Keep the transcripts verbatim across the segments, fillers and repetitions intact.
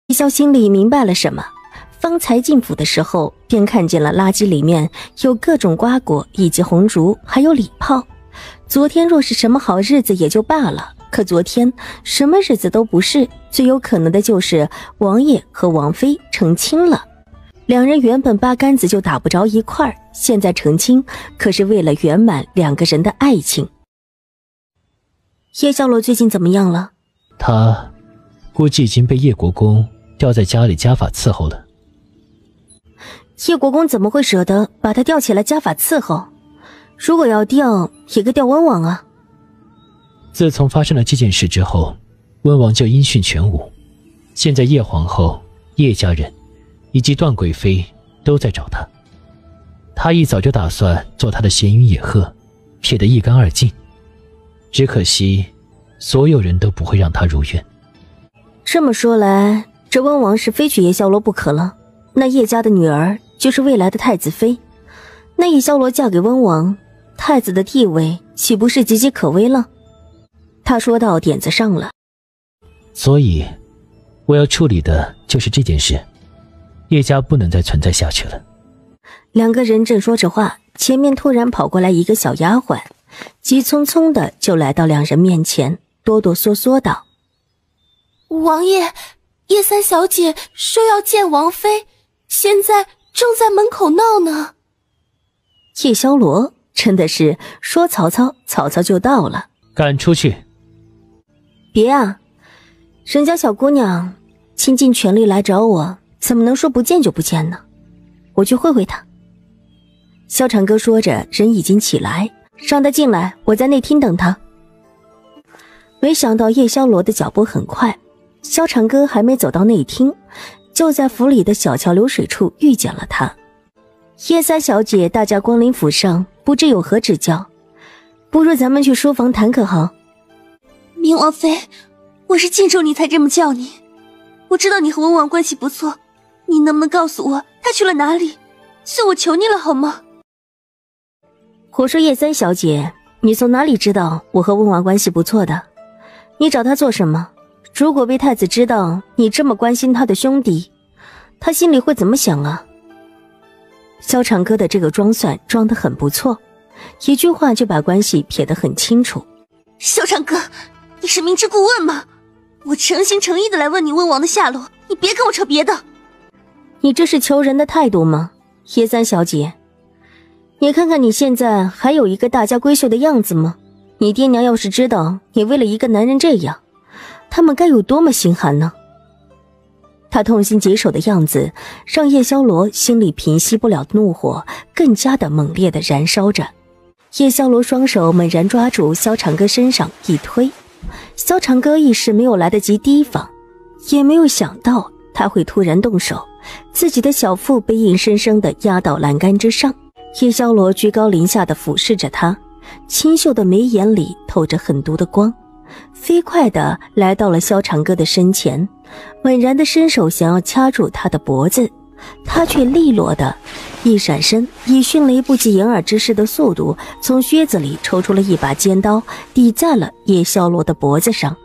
叶萧心里明白了什么，方才进府的时候便看见了垃圾里面有各种瓜果以及红烛，还有礼炮。昨天若是什么好日子也就罢了，可昨天什么日子都不是，最有可能的就是王爷和王妃成亲了。两人原本八竿子就打不着一块儿，现在成亲可是为了圆满两个人的爱情。叶萧罗最近怎么样了？ 他估计已经被叶国公吊在家里家法伺候了。 叶国公怎么会舍得把他吊起来家法伺候？如果要吊，也该吊温王啊。 自从发生了这件事之后，温王就音讯全无。现在叶皇后、叶家人以及段贵妃都在找他。他一早就打算做他的闲云野鹤，撇得一干二净。只可惜所有人都不会让他如愿。 这么说来，这温王是非娶叶萧罗不可了。那叶家的女儿就是未来的太子妃，那叶萧罗嫁给温王，太子的地位岂不是岌岌可危了？他说到点子上了。 所以我要处理的就是这件事，叶家不能再存在下去了。 两个人正说着话，前面突然跑过来一个小丫鬟，急匆匆的就来到两人面前，哆哆嗦嗦道： 王爷，叶三小姐说要见王妃，现在正在门口闹呢。 叶萧罗真的是说曹操，曹操就到了。 赶出去！ 别啊，人家小姑娘倾尽全力来找我，怎么能说不见就不见呢？我去会会她。萧长歌说着，人已经起来，让他进来，我在内厅等他。没想到叶萧罗的脚步很快，萧长歌还没走到内厅，就在府里的小桥流水处遇见了他。叶三小姐大驾光临府上，不知有何指教？不如咱们去书房谈可好？ 明王妃，我是敬重你才这么叫你。我知道你和文王关系不错，你能不能告诉我他去了哪里？是我求你了好吗？ 我说叶三小姐，你从哪里知道我和温王关系不错的？你找他做什么？如果被太子知道你这么关心他的兄弟，他心里会怎么想啊？萧长歌的这个装蒜装得很不错，一句话就把关系撇得很清楚。 萧长歌，你是明知故问吗？我诚心诚意的来问你温王的下落，你别跟我扯别的。 你这是求人的态度吗？叶三小姐，你看看你现在还有一个大家闺秀的样子吗？你爹娘要是知道你为了一个男人这样，他们该有多么心寒呢？他痛心疾首的样子让叶萧罗心里平息不了怒火更加的猛烈的燃烧着。叶萧罗双手猛然抓住萧长歌身上一推，萧长歌一时没有来得及提防，也没有想到他会突然动手，自己的小腹被硬生生地压到栏杆之上。叶萧罗居高临下地俯视着他，清秀的眉眼里透着狠毒的光，飞快地来到了萧长歌的身前，猛然地伸手想要掐住他的脖子，他却利落地一闪身，以迅雷不及掩耳之势的速度从靴子里抽出了一把尖刀，抵在了叶萧罗的脖子上。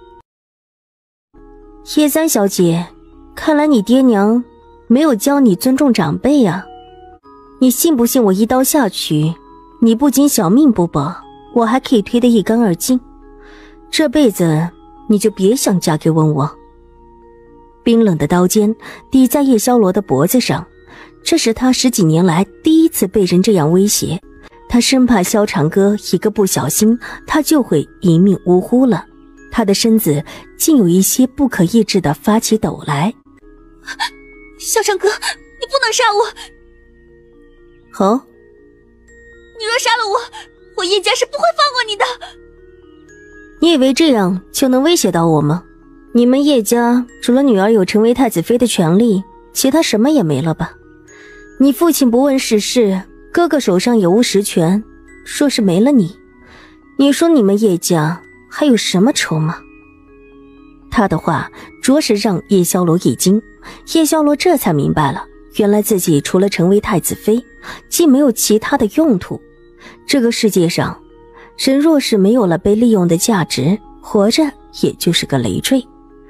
叶三小姐，看来你爹娘没有教你尊重长辈啊。你信不信我一刀下去，你不仅小命不保，我还可以推得一干二净，这辈子你就别想嫁给温王。冰冷的刀尖抵在叶萧罗的脖子上，这是他十几年来第一次被人这样威胁，他生怕萧长歌一个不小心，他就会一命呜呼了。他的身子竟有一些不可抑制地发起抖来。 萧长歌，你不能杀我！ 好、哦， 你若杀了我，我叶家是不会放过你的。 你以为这样就能威胁到我吗？你们叶家除了女儿有成为太子妃的权利，其他什么也没了吧？你父亲不问世事，哥哥手上有无实权，若是没了你，你说你们叶家还有什么筹码？他的话着实让叶萧罗一惊，叶萧罗这才明白了，原来自己除了成为太子妃，既没有其他的用途。这个世界上，人若是没有了被利用的价值，活着也就是个累赘。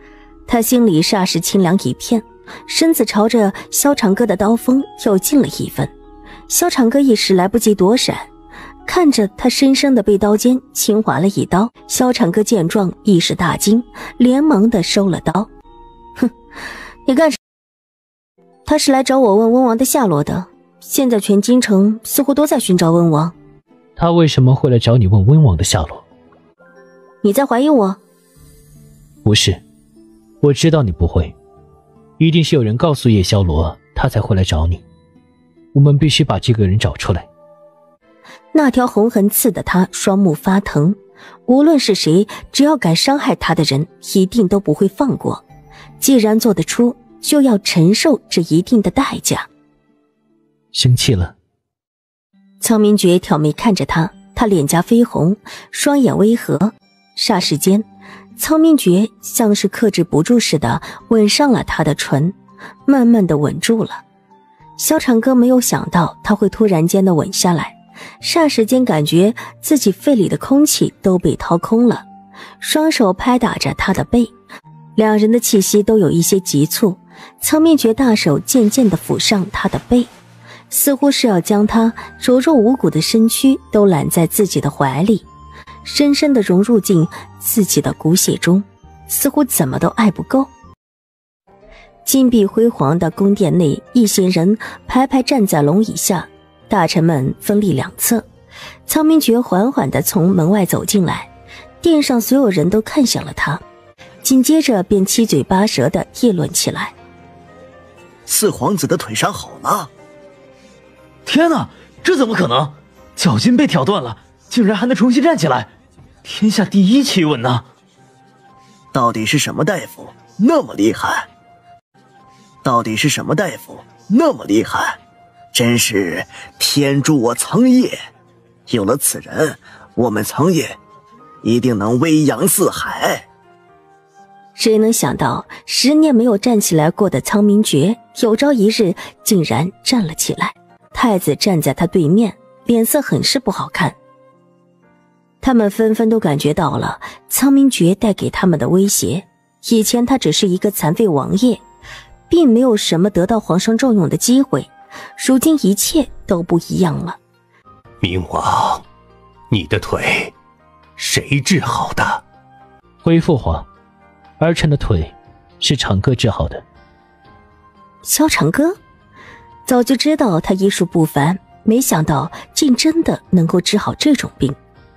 他心里霎时清凉一片，身子朝着萧长歌的刀锋又近了一分。萧长歌一时来不及躲闪，看着他深深的被刀尖轻划了一刀，萧长歌见状一时大惊，连忙的收了刀。哼，你干什么？他是来找我问温王的下落的，现在全京城似乎都在寻找温王。 他为什么会来找你问温王的下落？ 你在怀疑我？ 不是，我知道你不会，一定是有人告诉叶萧罗，他才会来找你。我们必须把这个人找出来。 那条红痕刺得他双目发疼，无论是谁，只要敢伤害他的人，一定都不会放过。既然做得出，就要承受这一定的代价。 生气了？ 苍明觉挑眉看着他，他脸颊绯红，双眼微合，霎时间，苍明觉像是克制不住似的吻上了他的唇，慢慢的吻住了。萧长歌没有想到他会突然间的吻下来，霎时间感觉自己肺里的空气都被掏空了，双手拍打着他的背，两人的气息都有一些急促。苍明觉大手渐渐地抚上他的背，似乎是要将他柔弱无骨的身躯都揽在自己的怀里，深深地融入进自己的骨血中，似乎怎么都爱不够。金碧辉煌的宫殿内，一行人排排站在龙椅下，大臣们分立两侧。苍明觉缓缓地从门外走进来，殿上所有人都看向了他，紧接着便七嘴八舌地议论起来。 四皇子的腿伤好了？ 天哪，这怎么可能？脚筋被挑断了，竟然还能重新站起来，天下第一奇闻呢！ 到底是什么大夫那么厉害？到底是什么大夫那么厉害？真是天助我苍叶！有了此人，我们苍叶一定能威扬四海。 谁能想到十年没有站起来过的苍明觉，有朝一日竟然站了起来。太子站在他对面，脸色很是不好看。他们纷纷都感觉到了苍明觉带给他们的威胁。以前他只是一个残废王爷，并没有什么得到皇上重用的机会，如今一切都不一样了。 明王，你的腿谁治好的？ 回父皇，儿臣的腿是长歌治好的。 萧长歌早就知道他医术不凡，没想到竟真的能够治好这种病。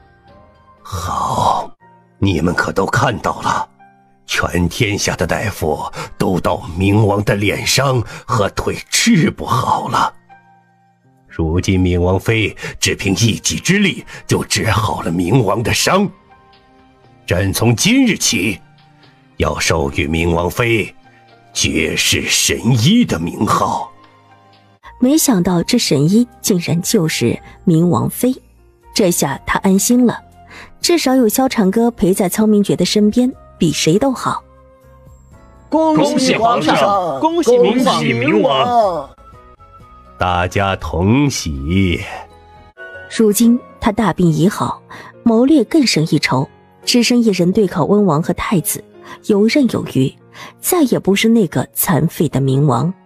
好，你们可都看到了，全天下的大夫都道明王的脸伤和腿治不好了。如今明王妃只凭一己之力就治好了明王的伤，朕从今日起要授予明王妃绝世神医的名号。 没想到这神医竟然就是明王妃，这下他安心了，至少有萧长歌陪在苍明觉的身边，比谁都好。 恭喜皇上，恭喜明王，恭喜明王， 大家同喜。 如今他大病已好，谋略更胜一筹，只身一人对抗温王和太子，游刃有余，再也不是那个残废的明王。